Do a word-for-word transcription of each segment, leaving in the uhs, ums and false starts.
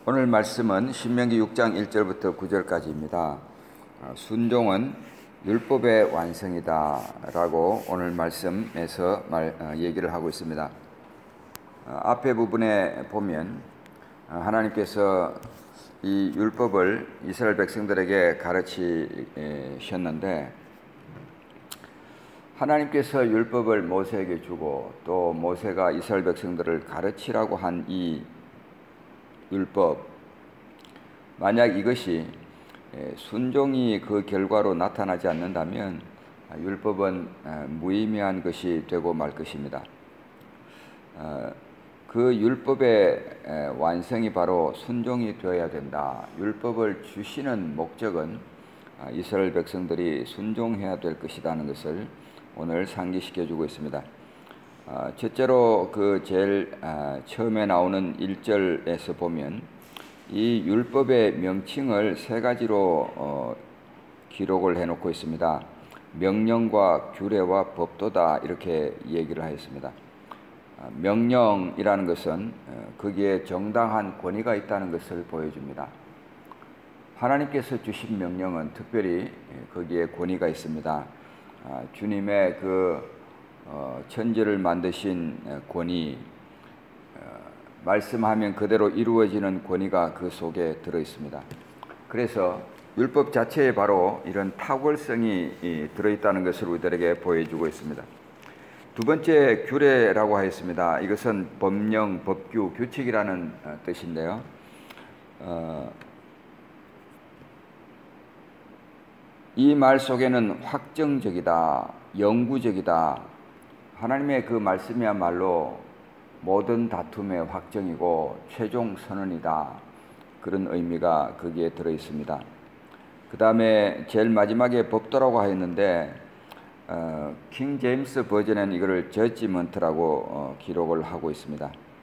오늘 말씀은 신명기 육 장 일 절부터 구 절까지입니다. 순종은 율법의 완성이다 라고 오늘 말씀에서 말, 얘기를 하고 있습니다. 앞에 부분에 보면 하나님께서 이 율법을 이스라엘 백성들에게 가르치셨는데, 하나님께서 율법을 모세에게 주고 또 모세가 이스라엘 백성들을 가르치라고 한 이 율법, 만약 이것이 순종이 그 결과로 나타나지 않는다면 율법은 무의미한 것이 되고 말 것입니다. 그 율법의 완성이 바로 순종이 되어야 된다. 율법을 주시는 목적은 이스라엘 백성들이 순종해야 될 것이라는 것을 오늘 상기시켜 주고 있습니다. 첫째로 그 제일 처음에 나오는 일 절에서 보면 이 율법의 명칭을 세 가지로 어, 기록을 해놓고 있습니다. 명령과 규례와 법도다, 이렇게 얘기를 하였습니다. 명령이라는 것은 거기에 정당한 권위가 있다는 것을 보여줍니다. 하나님께서 주신 명령은 특별히 거기에 권위가 있습니다. 주님의 그 어, 천지를 만드신 권위, 어, 말씀하면 그대로 이루어지는 권위가 그 속에 들어 있습니다. 그래서 율법 자체에 바로 이런 탁월성이 들어있다는 것을 우리들에게 보여주고 있습니다. 두 번째, 규례라고 하였습니다. 이것은 법령, 법규, 규칙이라는 뜻인데요. 어, 이 말 속에는 확정적이다, 영구적이다, 하나님의 그 말씀이야말로 모든 다툼의 확정이고 최종 선언이다, 그런 의미가 거기에 들어 있습니다. 그 다음에 제일 마지막에 법도라고 하였는데 어, 킹 제임스 버전은 이거를 저지먼트라고 어, 기록을 하고 있습니다.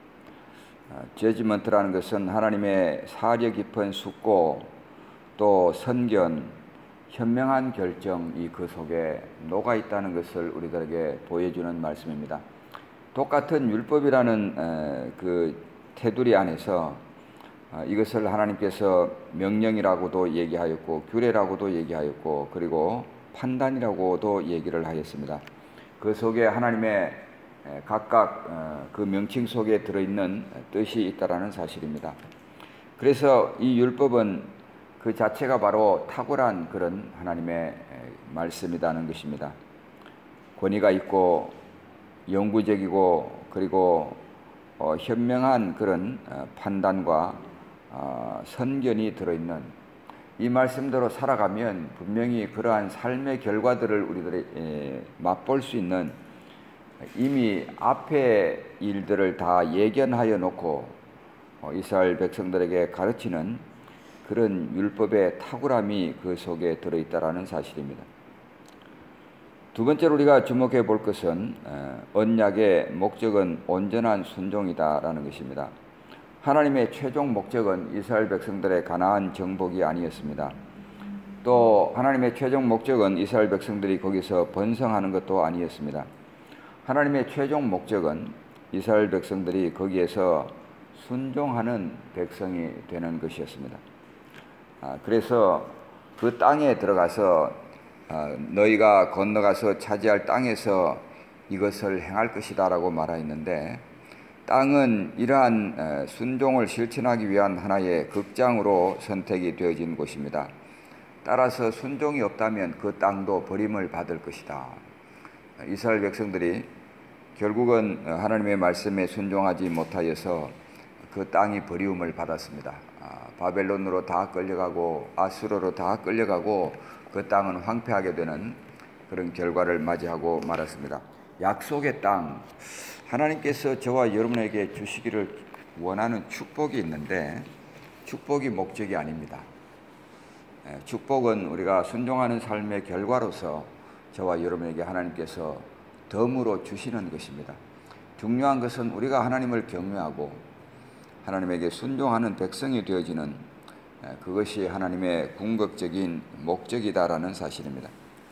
어, 저지먼트라는 것은 하나님의 사려 깊은 숙고, 또 선견, 현명한 결정이 그 속에 녹아 있다는 것을 우리들에게 보여주는 말씀입니다. 똑같은 율법이라는 에, 그 테두리 안에서 어, 이것을 하나님께서 명령이라고도 얘기하였고 규례라고도 얘기하였고 그리고 판단이라고도 얘기를 하였습니다. 그 속에 하나님의 각각 어, 그 명칭 속에 들어있는 뜻이 있다라는 사실입니다. 그래서 이 율법은 그 자체가 바로 탁월한 그런 하나님의 말씀이라는 것입니다. 권위가 있고 영구적이고 그리고 어, 현명한 그런 어, 판단과 어, 선견이 들어있는 이 말씀대로 살아가면 분명히 그러한 삶의 결과들을 우리들이 에, 맛볼 수 있는, 이미 앞의 일들을 다 예견하여 놓고 어, 이스라엘 백성들에게 가르치는 그런 율법의 탁월함이 그 속에 들어있다라는 사실입니다. 두 번째로 우리가 주목해 볼 것은 언약의 목적은 온전한 순종이다라는 것입니다. 하나님의 최종 목적은 이스라엘 백성들의 가나안 정복이 아니었습니다. 또 하나님의 최종 목적은 이스라엘 백성들이 거기서 번성하는 것도 아니었습니다. 하나님의 최종 목적은 이스라엘 백성들이 거기에서 순종하는 백성이 되는 것이었습니다. 아, 그래서 그 땅에 들어가서 아, 너희가 건너가서 차지할 땅에서 이것을 행할 것이다 라고 말하였는데, 땅은 이러한 에, 순종을 실천하기 위한 하나의 극장으로 선택이 되어진 곳입니다. 따라서 순종이 없다면 그 땅도 버림을 받을 것이다. 이스라엘 백성들이 결국은 하나님의 말씀에 순종하지 못하여서 그 땅이 버리움을 받았습니다. 바벨론으로 다 끌려가고 아수르로 다 끌려가고 그 땅은 황폐하게 되는 그런 결과를 맞이하고 말았습니다. 약속의 땅, 하나님께서 저와 여러분에게 주시기를 원하는 축복이 있는데 축복이 목적이 아닙니다. 축복은 우리가 순종하는 삶의 결과로서 저와 여러분에게 하나님께서 덤으로 주시는 것입니다. 중요한 것은 우리가 하나님을 경외하고 하나님에게 순종하는 백성이 되어지는, 그것이 하나님의 궁극적인 목적이다라는 사실입니다.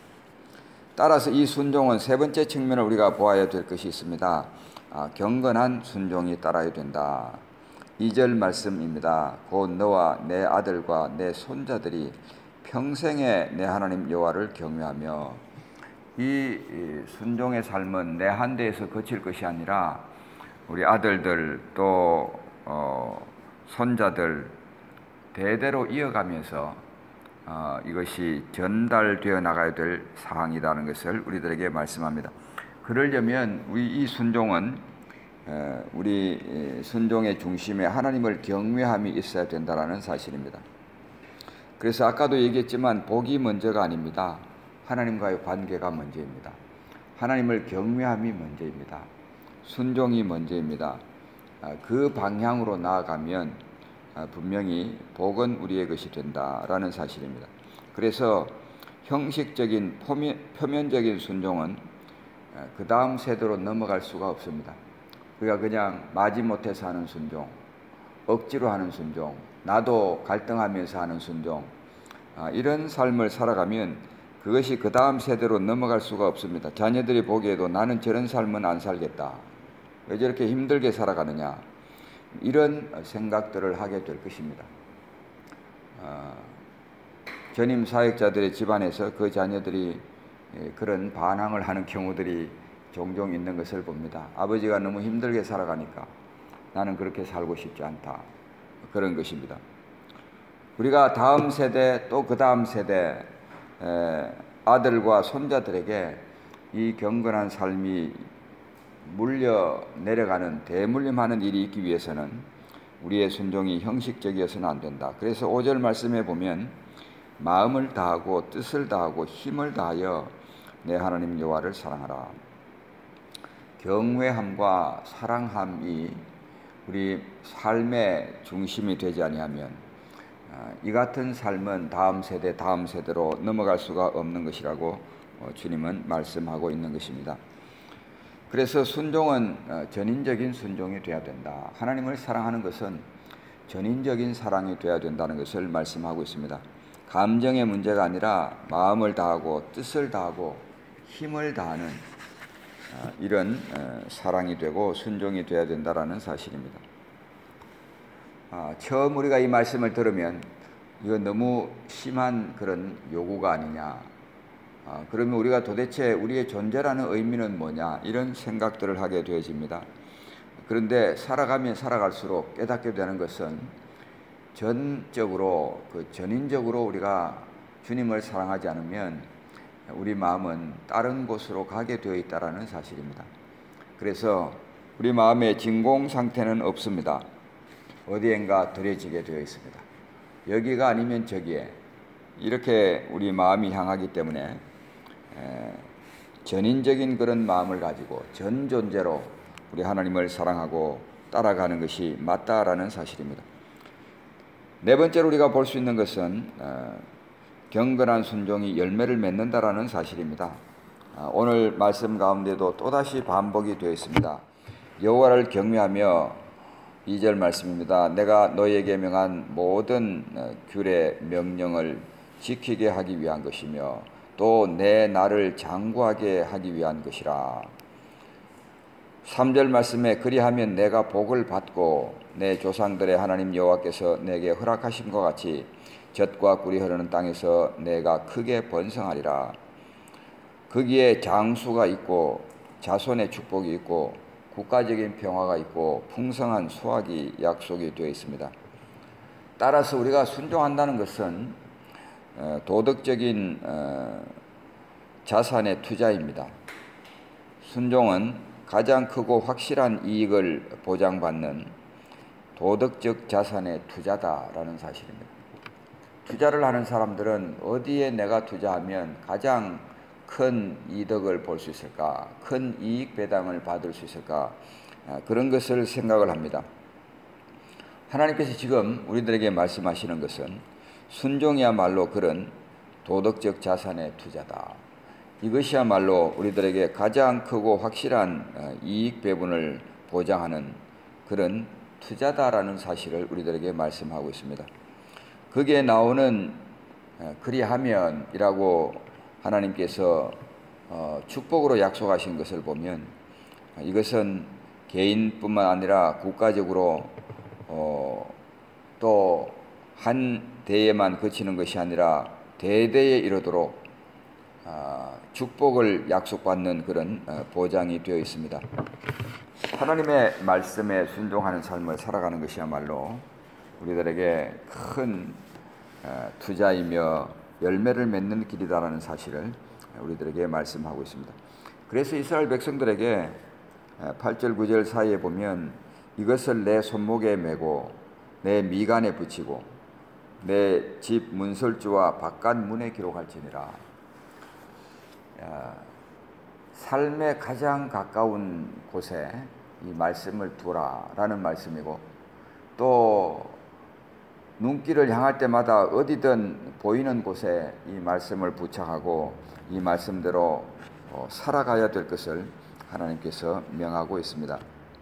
따라서 이 순종은 세 번째 측면을 우리가 보아야 될 것이 있습니다. 아, 경건한 순종이 따라야 된다. 이 절 말씀입니다. 곧 너와 내 아들과 내 손자들이 평생에 내 하나님 여호와를 경외하며. 이 순종의 삶은 내 한 대에서 그칠 것이 아니라 우리 아들들 또 어, 손자들 대대로 이어가면서 어, 이것이 전달되어 나가야 될 사항이라는 것을 우리들에게 말씀합니다. 그러려면 우리 이 순종은 우리 순종의 중심에 하나님을 경외함이 있어야 된다는 사실입니다. 그래서 아까도 얘기했지만 복이 먼저가 아닙니다. 하나님과의 관계가 먼저입니다. 하나님을 경외함이 먼저입니다. 순종이 먼저입니다. 그 방향으로 나아가면 분명히 복은 우리의 것이 된다라는 사실입니다. 그래서 형식적인 표면적인 순종은 그 다음 세대로 넘어갈 수가 없습니다. 우리가 그냥 마지못해서 하는 순종, 억지로 하는 순종, 나도 갈등하면서 하는 순종, 이런 삶을 살아가면 그것이 그 다음 세대로 넘어갈 수가 없습니다. 자녀들이 보기에도 나는 저런 삶은 안 살겠다. 왜 저렇게 힘들게 살아가느냐. 이런 생각들을 하게 될 것입니다. 어, 전임 사역자들의 집안에서 그 자녀들이 그런 반항을 하는 경우들이 종종 있는 것을 봅니다. 아버지가 너무 힘들게 살아가니까 나는 그렇게 살고 싶지 않다. 그런 것입니다. 우리가 다음 세대 또 그 다음 세대 에, 아들과 손자들에게 이 경건한 삶이 물려 내려가는 대물림하는 일이 있기 위해서는 우리의 순종이 형식적이어서는 안 된다. 그래서 오 절 말씀에 보면 마음을 다하고 뜻을 다하고 힘을 다하여 내 하나님 여호와를 사랑하라. 경외함과 사랑함이 우리 삶의 중심이 되지 아니하면 이 같은 삶은 다음 세대 다음 세대로 넘어갈 수가 없는 것이라고 주님은 말씀하고 있는 것입니다. 그래서 순종은 전인적인 순종이 되어야 된다. 하나님을 사랑하는 것은 전인적인 사랑이 되어야 된다는 것을 말씀하고 있습니다. 감정의 문제가 아니라 마음을 다하고 뜻을 다하고 힘을 다하는 이런 사랑이 되고 순종이 되어야 된다는 사실입니다. 처음 우리가 이 말씀을 들으면 이거 너무 심한 그런 요구가 아니냐, 그러면 우리가 도대체 우리의 존재라는 의미는 뭐냐, 이런 생각들을 하게 되어집니다. 그런데 살아가면 살아갈수록 깨닫게 되는 것은 전적으로 그 전인적으로 우리가 주님을 사랑하지 않으면 우리 마음은 다른 곳으로 가게 되어 있다는 사실입니다. 그래서 우리 마음의 진공 상태는 없습니다. 어디엔가 들여지게 되어 있습니다. 여기가 아니면 저기에, 이렇게 우리 마음이 향하기 때문에 에, 전인적인 그런 마음을 가지고 전 존재로 우리 하나님을 사랑하고 따라가는 것이 맞다라는 사실입니다. 네 번째로 우리가 볼 수 있는 것은 어, 경건한 순종이 열매를 맺는다라는 사실입니다. 어, 오늘 말씀 가운데도 또다시 반복이 되어 있습니다. 여호와를 경외하며 이 절 말씀입니다. 내가 너희에게 명한 모든 규례 명령을 지키게 하기 위한 것이며 또 내 나를 장구하게 하기 위한 것이라. 삼 절 말씀에 그리하면 내가 복을 받고 내 조상들의 하나님 여호와께서 내게 허락하신 것 같이 젖과 꿀이 흐르는 땅에서 내가 크게 번성하리라. 거기에 장수가 있고 자손의 축복이 있고 국가적인 평화가 있고 풍성한 수확이 약속이 되어 있습니다. 따라서 우리가 순종한다는 것은 도덕적인 자산의 투자입니다. 순종은 가장 크고 확실한 이익을 보장받는 도덕적 자산의 투자다라는 사실입니다. 투자를 하는 사람들은 어디에 내가 투자하면 가장 큰 이득을 볼 수 있을까, 큰 이익 배당을 받을 수 있을까, 그런 것을 생각을 합니다. 하나님께서 지금 우리들에게 말씀하시는 것은 순종이야말로 그런 도덕적 자산의 투자다. 이것이야말로 우리들에게 가장 크고 확실한 이익 배분을 보장하는 그런 투자다라는 사실을 우리들에게 말씀하고 있습니다. 거기에 나오는 그리하면이라고 하나님께서 어, 축복으로 약속하신 것을 보면 이것은 개인뿐만 아니라 국가적으로 어, 또 한 대에만 그치는 것이 아니라 대대에 이르도록 어, 축복을 약속받는 그런 어, 보장이 되어 있습니다. 하나님의 말씀에 순종하는 삶을 살아가는 것이야말로 우리들에게 큰 어, 투자이며 열매를 맺는 길이다라는 사실을 우리들에게 말씀하고 있습니다. 그래서 이스라엘 백성들에게 팔 절 구 절 사이에 보면 이것을 내 손목에 메고 내 미간에 붙이고 내 집 문설주와 바깥 문에 기록할지니라. 삶의 가장 가까운 곳에 이 말씀을 두라라는 말씀이고, 또 눈길을 향할 때마다 어디든 보이는 곳에 이 말씀을 부착하고 이 말씀대로 살아가야 될 것을 하나님께서 명하고 있습니다.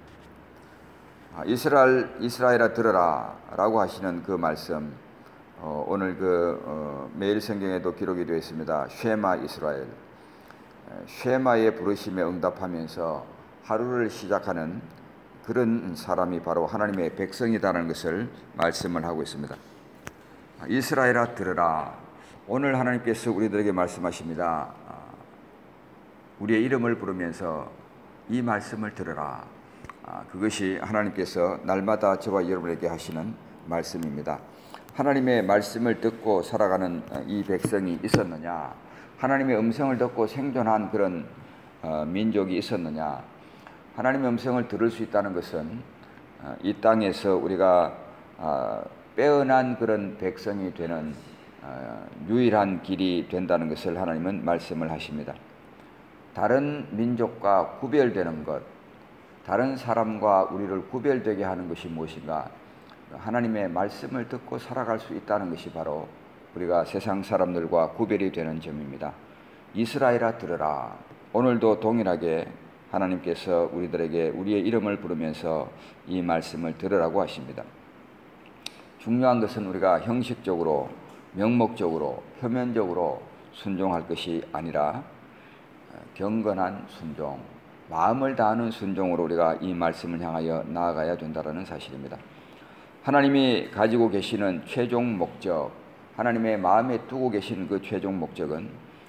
이스라엘, 이스라엘아 들으라 라고 하시는 그 말씀, 어, 오늘 그 어, 매일 성경에도 기록이 되어 있습니다. 쉐마 이스라엘, 쉐마의 부르심에 응답하면서 하루를 시작하는 그런 사람이 바로 하나님의 백성이라는 것을 말씀을 하고 있습니다. 이스라엘아 들으라. 오늘 하나님께서 우리들에게 말씀하십니다. 우리의 이름을 부르면서 이 말씀을 들으라. 그것이 하나님께서 날마다 저와 여러분에게 하시는 말씀입니다. 하나님의 말씀을 듣고 살아가는 이 백성이 있었느냐? 하나님의 음성을 듣고 생존한 그런 민족이 있었느냐? 하나님의 음성을 들을 수 있다는 것은 이 땅에서 우리가 빼어난 그런 백성이 되는 유일한 길이 된다는 것을 하나님은 말씀을 하십니다. 다른 민족과 구별되는 것, 다른 사람과 우리를 구별되게 하는 것이 무엇인가? 하나님의 말씀을 듣고 살아갈 수 있다는 것이 바로 우리가 세상 사람들과 구별이 되는 점입니다. 이스라엘아 들으라. 오늘도 동일하게 하나님께서 우리들에게 우리의 이름을 부르면서 이 말씀을 들으라고 하십니다. 중요한 것은 우리가 형식적으로, 명목적으로, 표면적으로 순종할 것이 아니라 경건한 순종, 마음을 다하는 순종으로 우리가 이 말씀을 향하여 나아가야 된다는 사실입니다. 하나님이 가지고 계시는 최종 목적, 하나님의 마음에 두고 계신 그 최종 목적은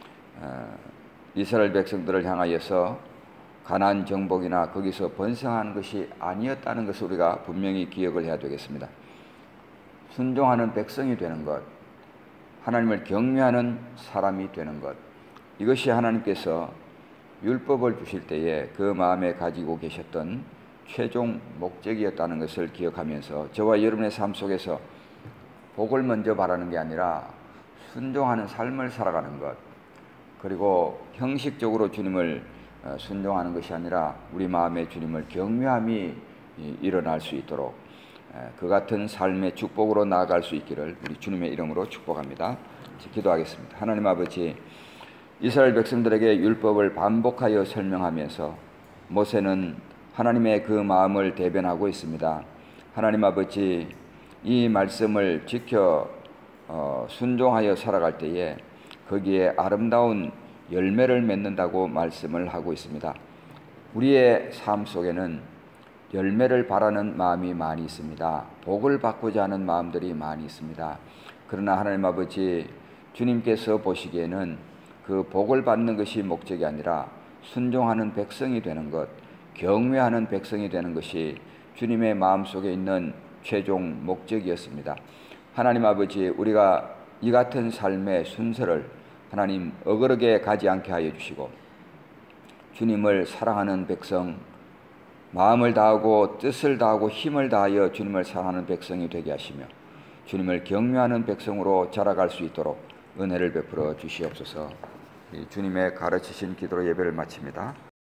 이스라엘 백성들을 향하여서 가나안 정복이나 거기서 번성하는 것이 아니었다는 것을 우리가 분명히 기억을 해야 되겠습니다. 순종하는 백성이 되는 것, 하나님을 경외하는 사람이 되는 것, 이것이 하나님께서 율법을 주실 때에 그 마음에 가지고 계셨던 최종 목적이었다는 것을 기억하면서 저와 여러분의 삶 속에서 복을 먼저 바라는 게 아니라 순종하는 삶을 살아가는 것, 그리고 형식적으로 주님을 순종하는 것이 아니라 우리 마음에 주님을 경외함이 일어날 수 있도록 그 같은 삶의 축복으로 나아갈 수 있기를 우리 주님의 이름으로 축복합니다. 기도하겠습니다. 하나님 아버지, 이스라엘 백성들에게 율법을 반복하여 설명하면서 모세는 하나님의 그 마음을 대변하고 있습니다. 하나님 아버지, 이 말씀을 지켜 어, 순종하여 살아갈 때에 거기에 아름다운 열매를 맺는다고 말씀을 하고 있습니다. 우리의 삶 속에는 열매를 바라는 마음이 많이 있습니다. 복을 받고자 하는 마음들이 많이 있습니다. 그러나 하나님 아버지, 주님께서 보시기에는 그 복을 받는 것이 목적이 아니라 순종하는 백성이 되는 것, 경외하는 백성이 되는 것이 주님의 마음속에 있는 최종 목적이었습니다. 하나님 아버지, 우리가 이 같은 삶의 순서를 하나님 어그러게 가지 않게 하여 주시고 주님을 사랑하는 백성, 마음을 다하고 뜻을 다하고 힘을 다하여 주님을 사랑하는 백성이 되게 하시며 주님을 경외하는 백성으로 자라갈 수 있도록 은혜를 베풀어 주시옵소서. 주님의 가르치신 기도로 예배를 마칩니다.